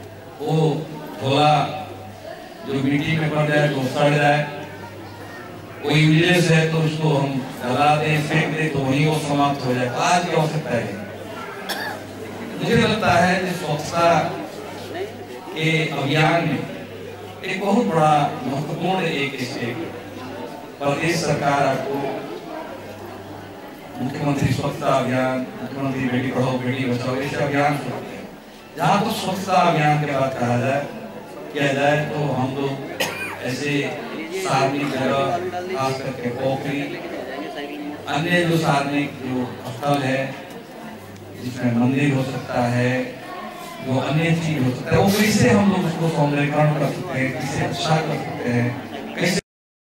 वो झोला जो मिट्टी में पड़ जाए तो सड़ जाए, कोई विलेज है तो उसको हम जला दें, फेंक दें तो वहीं वो समाप्त हो जाए। आज की आवश्यकता है। मुझे लगता है कि स्वच्छता के अभियान में एक बहुत बड़ा महत्वपूर्ण एक स्टेप प्रदेश सरकार आपको मुख्यमंत्री स्वच्छता अभियान, मुख्यमंत्री बेटी पढ़ाओ बेटी बचाओ ऐसे अभियान चलते हैं। जहाँ तो स्वच्छता अभियान के बात कहा जाए किया जाए तो हम लोग ऐसे सार्वजनिक जगह खास करके पोखरी, अन्य जो सार्वजनिक जो स्थल है जिसमें मंदिर हो सकता है, जो अन्य चीज हो सकता है, वो कैसे हम लोग उसको सौंदर्यीकरण कर सकते हैं, कैसे अच्छा कर सकते हैं, कैसे।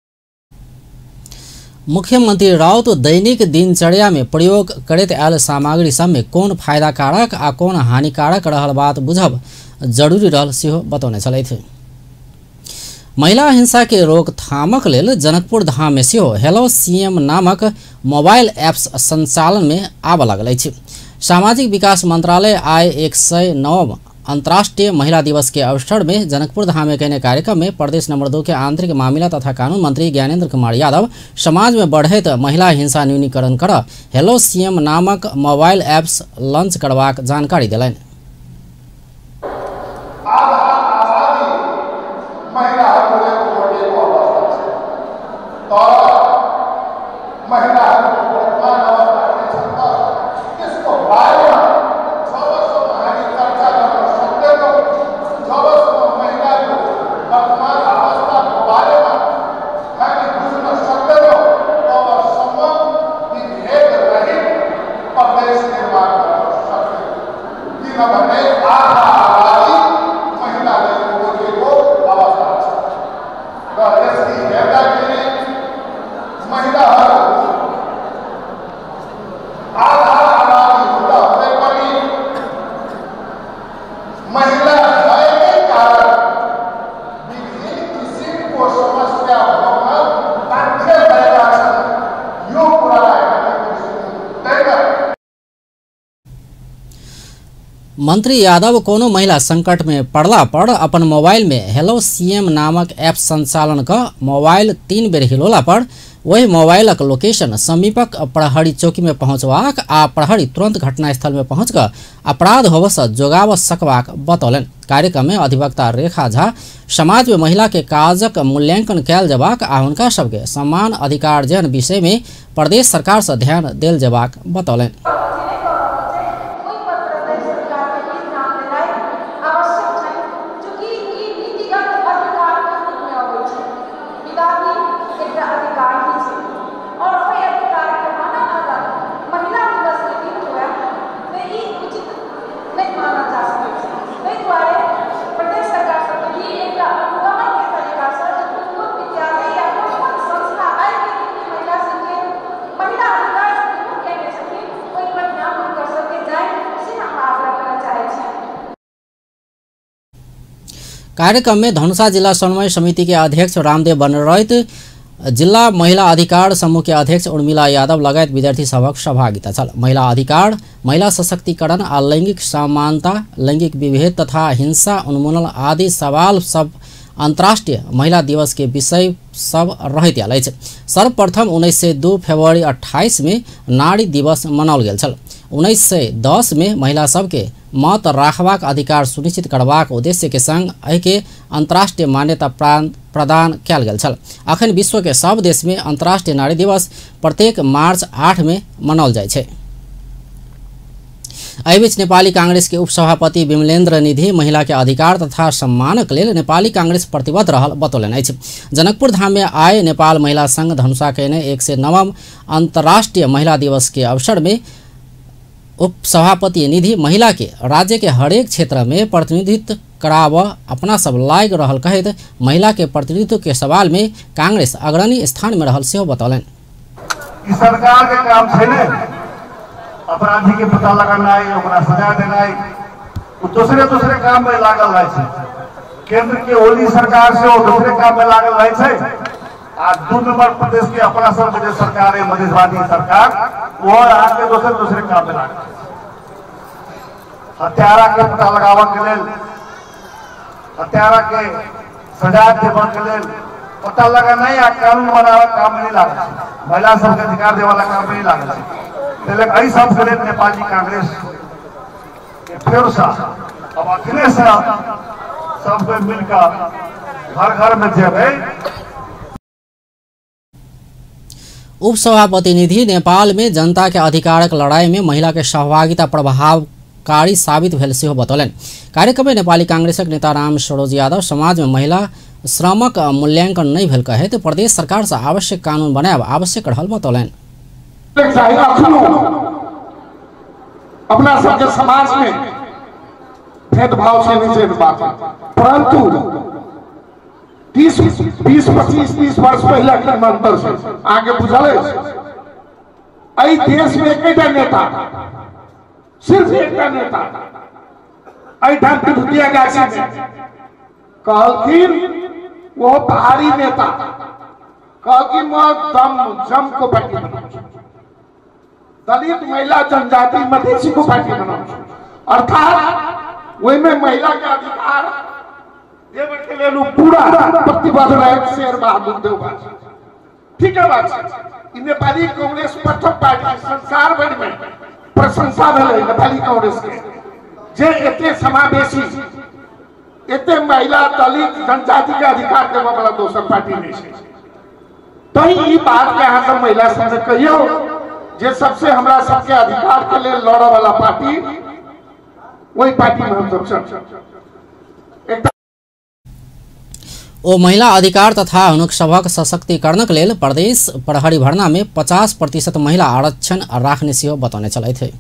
मुख्यमंत्री राउत दैनिक दिनचर्या में प्रयोग करैत आयल सामग्री सब में कौन फायदाकारक आ कौन हानिकारक रहल बात बुझब जरूरी रहल सेहो बतौने छलथि। महिला हिंसा के रोकथामक लेल जनकपुर धाम में सेहो हेलो सीएम नामक मोबाइल एप्स संचालन में आब लागल अछि। सामाजिक विकास मंत्रालय आय एक सौ नौ अंतर्राष्ट्रीय महिला दिवस के अवसर में जनकपुर धाम में कहने कार्यक्रम में प्रदेश नंबर दो के आंतरिक मामला तथा कानून मंत्री ज्ञानेंद्र कुमार यादव समाज में बढ़ैत महिला हिंसा न्यूनीकरण कर हेलो सीएम नामक मोबाइल एप्स लॉन्च करबाक जानकारी दिलनि। मंत्री यादव कोनो महिला संकट में पड़ला पर अपन मोबाइल में हेलो सीएम नामक ऐप संचालन क मोबाइल तीन बेर हिलोला पर वही मोबाइलक लोकेशन समीपक प्रहरी चौकी में पहुंचबाक आ प्रहरी तुरंत घटनास्थल में पहुंच क अपराध होबस जोगाव सकबाक बतौलन। कार्यक्रम में अधिवक्ता रेखा झा समाज में महिला के काजक मूल्यांकन कैल जबाक आ हुनका सबके समान अधिकार जन विषय में प्रदेश सरकार से ध्यान देल जबाक बतौलन। कार्यक्रम में धनुषा जिला समन्वय समिति के अध्यक्ष रामदेव बनरैत, जिला महिला अधिकार समूह के अध्यक्ष उर्मिला यादव लगायत विद्यार्थी सभक सहभागिता छल। महिला अधिकार, महिला सशक्तिकरण आ लैंगिक समानता, लैंगिक विभेद तथा हिंसा उन्मूलन आदि सवाल सब अंतर्राष्ट्रीय महिला दिवस के विषय सब रहैत आयल अछि। सर्वप्रथम उन्नीस सौ दो फरवरी अट्ठाईस में नारी दिवस मनाओल गेल छल। उन्नीस सौ दस में महिला सबके मत राखबाक अधिकार सुनिश्चित करबाक उद्देश्य के संग एहि के अंतर्राष्ट्रीय मान्यता प्रदान कयल गेल छल। अखन विश्व के सब देश में अंतर्राष्ट्रीय नारी दिवस प्रत्येक मार्च आठ में मनाओल जाइ छै। एहि बीच नेपाली कांग्रेस के उपसभापति विमलेन्द्र निधि महिला के अधिकार तथा सम्मानक लेल नेपाली कांग्रेस प्रतिबद्ध रहल बतौलनि अछि। जनकपुर धाम में आय नेपाल महिला संघ धनुषा कहने एक सौ नवम अंतर्राष्ट्रीय महिला दिवस के अवसर में उपसभापति निधि महिला के राज्य के हरेक क्षेत्र में प्रतिनिधित्व कराव अपना सब लायक रहल कहत महिला के प्रतिनिधित्व के सवाल में कांग्रेस अग्रणी स्थान में रहल सेहो बतौलनि। सरकार के काम छै ने अपराधी के पता लगाना है, ओकरा सजा देना है, दूसरे दूसरे काम में लागल रहे छै। केंद्र के ओली सरकार से वो दूसरे काम में लागल रहे छै। आज दो नंबर प्रदेश के अपना सब जो सरकार है मधेशवादी सरकार वो आके दूसरे दूसरे काम में लागल। हत्यारा के पता लगावा के लेल, हत्यारा के सजा देवा के लेल पता लगाना या कानून बनावे काम नहीं लागे महिला सबके अधिकार दे वाला काम नहीं लागे तेले कई सब के लिए नेपाली कांग्रेस फिर सा अब अखिलेश सबको मिलकर घर घर में जेबे। उपसभापति निधि नेपाल में जनता के अधिकारक लड़ाई में महिला के सहभागिता प्रभावकारी साबित भेल सेहो बतौलन। कार्यक्रम में नेपाली कांग्रेसक नेता राम सरोज यादव समाज में महिला श्रमक मूल्यांकन नहीं भेल कहे तो प्रदेश सरकार से आवश्यक कानून बनाएब आवश्यक रहल बतौलन। अपना सबके समाज में भेदभाव से निषेध बात है, परंतु तीस बीस पच्चीस तीस वर्ष पहले के अंतर से आगे बुझल है देश में एक नेता सिर्फ एक नेता विभूतिया गाछी में कहलखिन वो भारी नेता कहलखिन मैं दम जम को पार्टी बनाऊं दलित महिला जनजाति मधेसी को पार्टी बनाऊं अर्थात वही में महिला का अधिकार देव के लिए पूरा प्रतिबद्ध रहे शेर बहादुर देवबा ठीक है बात नेपाली कांग्रेस प्रथम पार्टी संसार भर में प्रशंसा भेल नेपाली कांग्रेस के जे एते समावेशी एते महिला दलित जनजाति के अधिकार देवे वाला दोसर पार्टी नहीं है। तो ई बात के अहाँ सब महिला सब कहियो जे सबसे हमरा सबके अधिकार के लिए लड़े वाला पार्टी वही पार्टी में हम सब ओ महिला अधिकार तथा अनुसभक सशक्तिकरणक लेल प्रदेश प्रहरी भर्ना में पचास प्रतिशत महिला आरक्षण राख्ने सेहो बतौने चले थे।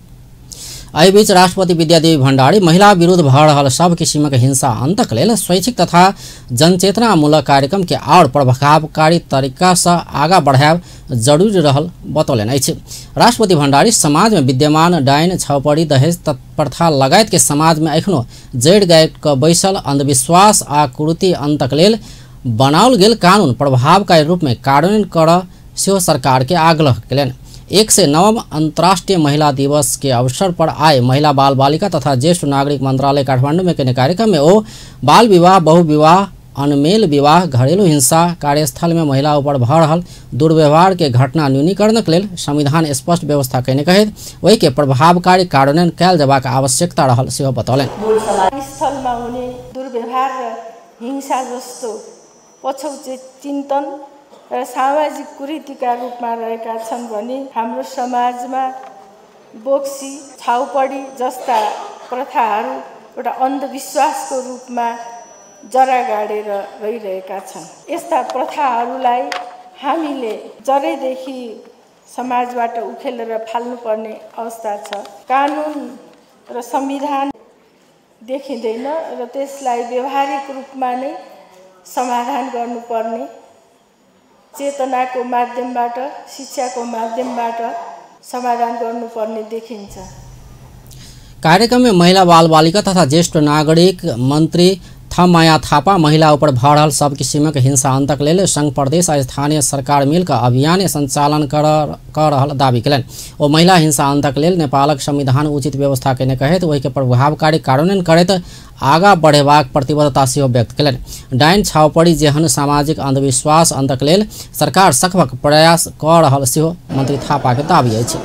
एहि बीच राष्ट्रपति विद्यादेवी भण्डारी महिला विरुद्ध भ रहल सब किसिमक हिंसा अंतक लेल स्वैच्छिक तथा जनचेतनामूलक कार्यक्रम के और प्रभावकारी तरीका से आगा बढ़ाएब जरूरी रहल बतौलन अछि। राष्ट्रपति भण्डारी समाज में विद्यमान डाइन छाउपड़ी दहेज प्रथा लगायत के समाज में एखनो जड़ गाय क बैसल अंधविश्वास आ कुरीति अंतक लेल बनाओल गेल कानून प्रभावकारी रूप में कार्यान्वयन कर सेहो सरकार के आग्रह कयलनि। एक से नवम अंतर्राष्ट्रीय महिला दिवस के अवसर पर आए महिला बाल बालिका तथा ज्येष्ठ नागरिक मंत्रालय काठमांडू में केने कार्यक्रम में वो बाल विवाह बहु विवाह अनमेल विवाह घरेलू हिंसा कार्यस्थल में महिला ऊपर भ रहल दुर्व्यवहार के घटना न्यूनीकरण के लेल संविधान स्पष्ट व्यवस्था कयने कहैत वही के प्रभावकारी कार्यान्वयन कयल जबाक आवश्यकता रहल सेहो बतौलनि। स्थलमा हुने दुर्व्यवहार र हिंसा जस्तो पछौटे चिन्तन र सामाजिक कुरीतिका रूपमा रहेका छन् भने हाम्रो समाजमा बोक्सी छाउपडी जस्ता प्रथाहरू एउटा अन्धविश्वासको रूपमा जरा गाडेर रहिरहेका छन्। यस्ता प्रथाहरूलाई हामीले जरैदेखि समाजबाट उखेलेर फाल्नुपर्ने अवस्था छ। कानुन र संविधान देखिँदैन र त्यसलाई व्यवहारिक रूपमा नै समाधान गर्नुपर्ने चेतनाको माध्यमबाट शिक्षाको माध्यमबाट समाधान गर्नुपर्ने देखिन्छ। कार्यक्रम में महिला बाल बालिका तथा ज्येष्ठ नागरिक मंत्री थमाया थापा महिला ऊपर भ रहल सब किसिमक हिंसा अंतक लेल संघ प्रदेश आ स्थानीय सरकार मिलकर अभियान संचालन कर कर रहल दावी कयलनि। ओ महिला हिंसा अंतक लेल नेपालक संविधान उचित व्यवस्था कयने कहैत ओहि के प्रभावकारी कार्यान्वयन करैत आगा बढ़ेबाक प्रतिबद्धता सेहो व्यक्त कयलनि। डाइन छाउपड़ी जेहन सामाजिक अंधविश्वास अंतक लेल सरकार सखबक प्रयास कऽ रहल सेहो मंत्री थापा के दावी अछि।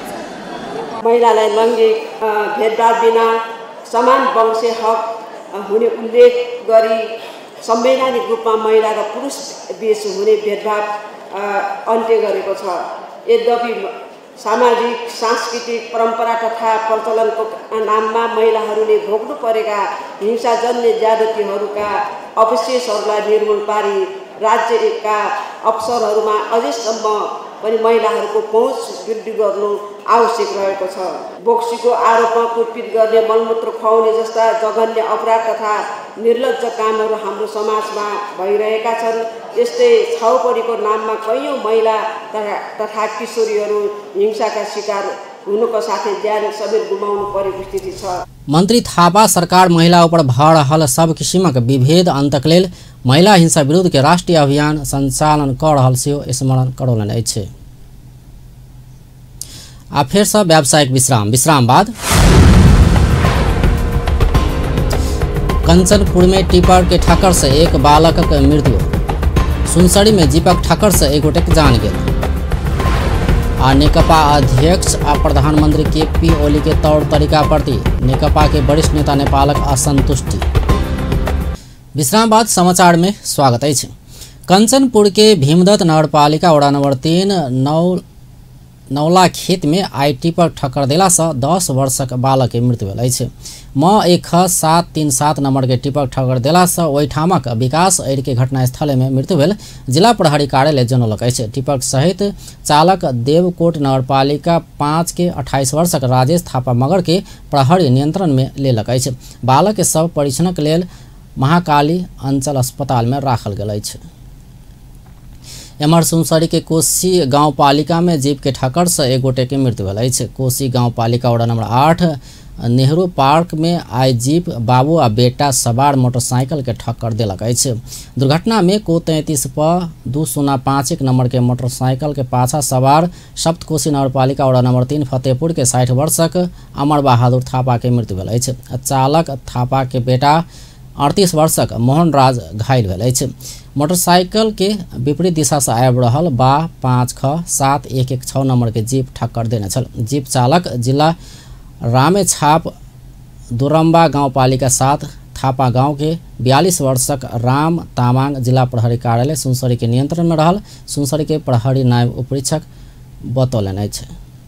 महिलालाई लैंगिक भेदभाव बिना समान वंशीय हक हुने उल्लेख गरी संवैधानिक रूपमा महिला र पुरुष बीच हुने भेदभाव अन्त्य गरेको छ। यद्यपि सामाजिक सांस्कृतिक परम्परा तथा प्रचलनको नाममा महिलाहरूले भोग्नु परेका हिंसाजन्य ज्यादतीहरूका अवशेषहरूलाई निर्मूल पारी राज्यका अवसरहरूमा अझैसम्म पनि महिलाहरूको पहुँच वृद्धि गर्नु आवश्यक रहेको छ। बोक्सीको आरोपमा कुटपिट गर्ने मलमूत्र खुवाउने जस्ता जघन्य अपराध तथा निर्लज्ज कामहरू हाम्रो समाजमा भइरहेका छन्। यस्तै छाउपडीको नाममा कैयौँ महिला तथा किशोरीहरू हिंसाका शिकार हुनुको साथै ज्यान समेत गुमाउनु परेको स्थिति छ। मंत्री थापा सरकार महिला ऊपर भ रहल सब किसिमक विभेद अंतक लेल महिला हिंसा विरुद्ध के राष्ट्रीय अभियान संचालन कर रहल सेहो स्मरण करौलनि अछि। आ फेर से व्यावसायिक विश्राम विश्राम बाद कंचनपुर में टिपर के ठक्कर से एक बालक की मृत्यु। सुनसरी में दीपक ठक्कर से एक गोटे जान गए। आ नेकपा अध्यक्ष आ प्रधानमंत्री के पी ओली के तौर तरीका प्रति नेकपा के वरिष्ठ नेता नेपालक असंतुष्टि। विश्राम बाद समाचार में स्वागत है। कंचनपुर के भीमदत्त नगरपालिका वड़ा नंबर तीन नौ नौला खेत में आई टिपर ठक्कर देला से दस वर्षक बालक के मृत्यु भेल अछि। म एक सात तीन सात नंबर के टिपर ठक्कर देला से ओहि ठामक विकास एड के घटनास्थल में मृत्यु भेल जिला प्रहरी कार्यालय जनौलक अछि। टिपर सहित चालक देवकोट नगरपालिका पाँच के अट्ठाईस वर्षक राजेश थापा मगर के प्रहरी नियंत्रण में लेलक अछि। बालक के शव परीक्षणक लेल महाकाली अंचल अस्पताल में राखल गेल अछि। एम्हर सुनसरी के कोसी गाँव पालिका में जीप के ठक्कर से एक गोटे के मृत्यु भेल अछि। कोसी गाँव पालिका वड़ा नंबर आठ नेहरू पार्क में आई जीप बाबू आ बेटा सवार मोटरसाइकिल के ठक्कर देलक अछि। दुर्घटना में को तैंतीस प दू शून्य पाँच एक नंबर के मोटरसाइकिल के पाछा सवार सप्तकोशी नगरपालिका वड़ा नंबर तीन फतेहपुर के साठ वर्षक अमर बहादुर थापा के मृत्यु भेल अछि। चालक थापा के बेटा अड़तीस वर्षक मोहन राज घायल भेल अछि। मोटरसाइकिल के विपरीत दिशा से आबि रहल बा पाँच ख सात एक एक छः नंबर के जीप ठक्कर देने छल। जीप चालक जिला रामेछाप दुरम्बा गाँव पालिका सात थापा गाँव के बयालीस वर्षक राम तामाङ जिला प्रहरी कार्यालय सुनसरी के नियंत्रण में रहल सुनसरी के प्रहरी नायब उपरीक्षक बतौलनि अछि।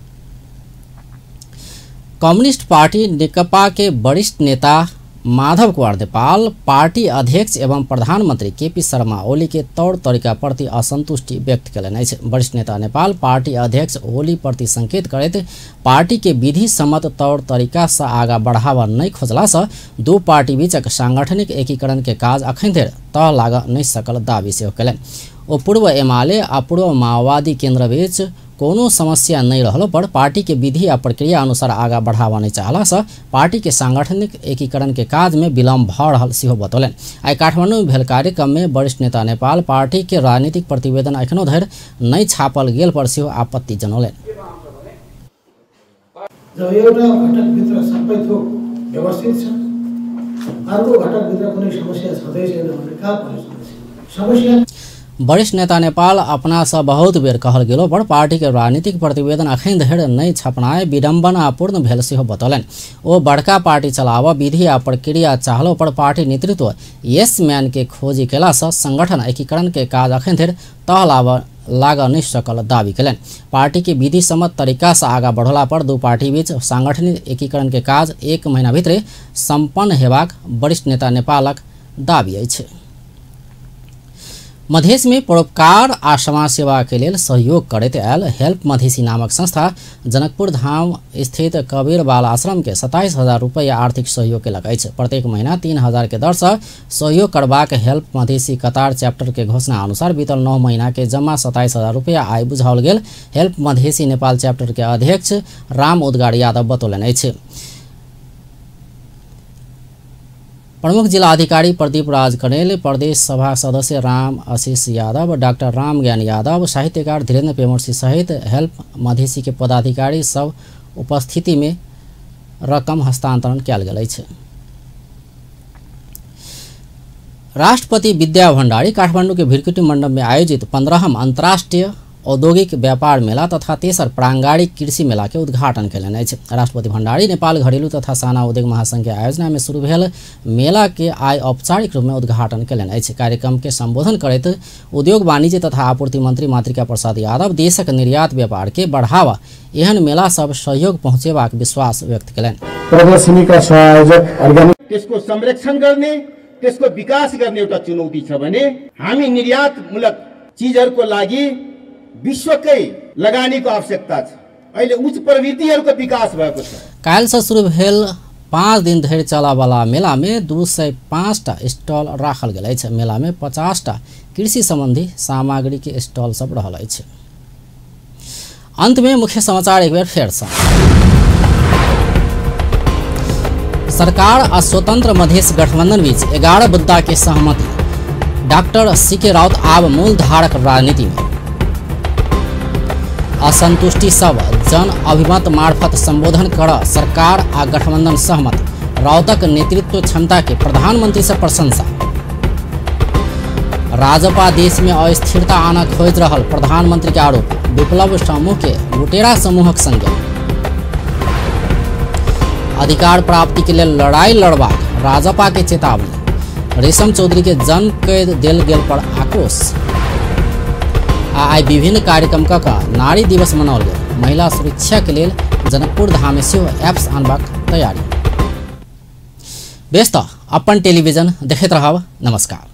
कम्युनिस्ट पार्टी नेकपा के वरिष्ठ नेता माधव कुमार नेपाल पार्टी अध्यक्ष एवं प्रधानमंत्री के पी शर्मा ओली के तौर तरीका प्रति असंतुष्टि व्यक्त कयलनि अछि। वरिष्ठ नेता नेपाल पार्टी अध्यक्ष ओली प्रति संकेत करैत पार्टी के विधि सम्मत तौर तरीका से आगा बढ़ावा नहीं खोजला से दू पार्टी बीचक सांगठनिक एकीकरण के काज अखन धरि तह लाग नहीं सकल दावी सेहो कयलनि। ओ पूर्व एमाले आ पूर्व माओवादी केंद्र बीच कोनो समस्या नहीं रहलो पर पार्टी के विधि आ प्रक्रिया अनुसार आगा बढ़ावा नहीं चाहला से पार्टी के सांगठनिक एकीकरण के काज में विलम्ब भ रहल सेहो बतौलनि। आई काठमांडू में भेल कार्यक्रम में वरिष्ठ नेता नेपाल पार्टी के राजनीतिक प्रतिवेदन अखनो धरि नहीं छापल गेल पर सेहो आपत्ति जनौलनि। जब एउटा घटकभित्र सबै थोक व्यवस्थित छ, अर्को घटकभित्र कुनै समस्या छँदै छैन भने कहाँ पर्छ समस्या। वरिष्ठ नेता नेपाल अपना से बहुत बेर कहल गेलो पर पार्टी के राजनीतिक प्रतिवेदन अखन धरि नहीं छपनाय विडम्बनापूर्ण भेल सेहो बतौलनि। ओ बड़का पार्टी चलाव विधि आ प्रक्रिया चाहलो पर पार्टी नेतृत्व यस मैन के खोजी केला से संगठन एकीकरण के काज अखन धरि तह लाग नहीं सकल दावी कयलनि। पार्टी के विधि सम्मत तरीका से आगा बढ़ला पर दू पार्टी बीच सांगठनिक एकीकरण के काज एक महीना भीतर संपन्न हेबाक वरिष्ठ नेता नेपालक दावी अछि। मधेश में परोपकार आ समाज सेवा के लिए सहयोग करते आयल हेल्प मधेसी नामक संस्था जनकपुर धाम स्थित कबीर बाल आश्रम के सत्ताईस हजार रुपया आर्थिक सहयोग केलक अछि। प्रत्येक महीना तीन हजार के दर से सहयोग करबाक हेल्प मधेसी कतार चैप्टर के घोषणा अनुसार बीतल नौ महीना के जमा सत्ताईस हजार रुपया आय बुझाओल गेल हेल्प मधेसी नेपाल चैप्टर के अध्यक्ष राम उद्गार यादव बतौलनि अछि। प्रमुख जिला अधिकारी प्रदीप राज कनेल, प्रदेश सभा सदस्य राम आशीष यादव, डॉक्टर राम ज्ञान यादव, साहित्यकार धीरेन्द्र पेमर्सी सहित हेल्प मधेसी के पदाधिकारी सब उपस्थिति में रकम हस्तांतरण किया गेल अछि। राष्ट्रपति विद्या भण्डारी काठमाडौँ के भिरकुटी मंडप में आयोजित पंद्रहम अंतर्राष्ट्रीय औद्योगिक व्यापार मेला तथा तेसर प्रांगारिक कृषि मेला के उद्घाटन कयलनि अछि। राष्ट्रपति भण्डारी नेपाल घरेलू तथा साना उद्योग महासंघ के आयोजना में शुरू भेल मेला के आइ औपचारिक रूप में उद्घाटन कयलनि अछि। कार्यक्रम के संबोधन करैत उद्योग वाणिज्य तथा आपूर्ति मंत्री मातृका प्रसाद यादव देशक निर्यात व्यापार के बढ़ावा एहन मेला सब सहयोग पहुँचेबाक विश्वास व्यक्त कयलनि। प्रदर्शनी का संयोजक अर्गेनिक त्यसको संरक्षण गर्ने त्यसको विकास गर्ने एउटा चुनौती छ भने हामी निर्यातमूलक चीजहरुको लागि विश्वकै लगानीको आवश्यकता छ। अहिले उच्च प्रवृत्तिहरुको विकास भएको छ। काल से शुरू भेल पाँच दिन धरि चला वाला मेला में दू सौ पाँच टा स्टॉल राखल गेल अछि। मेला में पचास टा कृषि संबंधी सामग्री के स्टॉल सब रहल अछि। अंत में मुख्य समाचार एक बार फेर से। सरकार और स्वतंत्र मधेश गठबंधन बीच ग्यारह मुद्दा के सहमति। डॉक्टर सी के राउत आब मूल धारक राजनीति में। असंतुष्टि सब जन अभिमत मार्फत संबोधन कर सरकार आ गठबंधन सहमत। राउतक नेतृत्व क्षमता के प्रधानमंत्री से प्रशंसा। राजपा देश में अस्थिरता आना खोज रहल प्रधानमंत्री के आरोप। विप्लव समूह के लुटेरा समूहक संज्ञान। अधिकार प्राप्ति के लिए लड़ाई लड़बाक राजपा के चेतावनी। रेशम चौधरी के जन कैद देल गेल पर आक्रोश। आ आई विभिन्न कार्यक्रम का, का नारी दिवस मनाओल गेल। महिला सुरक्षा के लिए जनकपुर धाम में सेहो एप्स आनबाक तैयारी। व्यस्त अपन टेलीविजन देखैत रहब। नमस्कार।